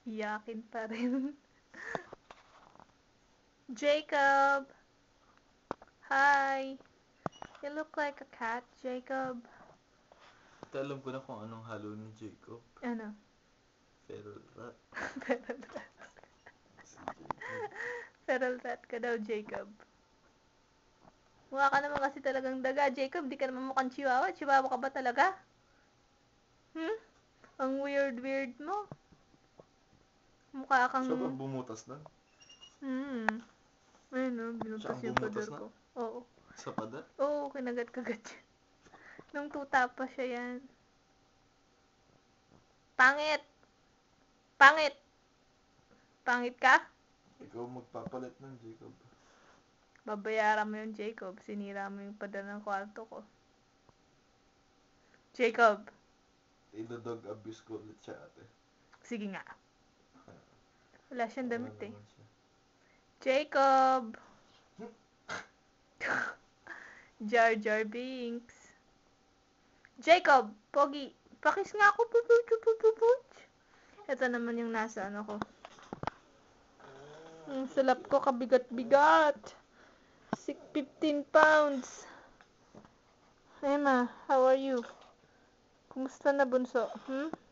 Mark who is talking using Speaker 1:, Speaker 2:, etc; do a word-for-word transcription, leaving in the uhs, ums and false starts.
Speaker 1: Iyakin pa rin. Jacob! Hi! You look like a cat, Jacob.
Speaker 2: Ito, alam ko na kung anong halo ni Jacob.
Speaker 1: Ano?
Speaker 2: Feral rat.
Speaker 1: Feral rat.
Speaker 2: Si Jacob.
Speaker 1: Feral rat ka daw, Jacob. Mukha ka naman kasi talagang daga, Jacob. Di ka naman mukhang chihuahua. Chihuahua ka ba talaga? Hmm? Ang weird-weird mo. Mukha kang...
Speaker 2: Siya ba bumutas na?
Speaker 1: Hmm. Ayun o, binutas
Speaker 2: Siya ang
Speaker 1: yung
Speaker 2: bumutas
Speaker 1: pader
Speaker 2: na?
Speaker 1: ko. Oo.
Speaker 2: Sa pader?
Speaker 1: Oo, kinagat-kagat siya. Nung tuta pa siya yan. Pangit! Pangit! Pangit ka?
Speaker 2: Ikaw magpapalit ng Jacob.
Speaker 1: Babayaran mo yung Jacob. Sinira mo yung pader ng kwarto ko. Jacob!
Speaker 2: Idodog abuse ko ulit siya, ate.
Speaker 1: Sige nga. Wala siyang
Speaker 2: Ano
Speaker 1: damit eh.
Speaker 2: naman siya?
Speaker 1: Jacob! Jar Jar Binks. Jacob! Pogi! Pakis nga ako. Ito naman yung nasa ano ko. Ang salap ko kabigat-bigat. fifteen pounds. Emma, how are you? Kumusta na bunso? Hmm?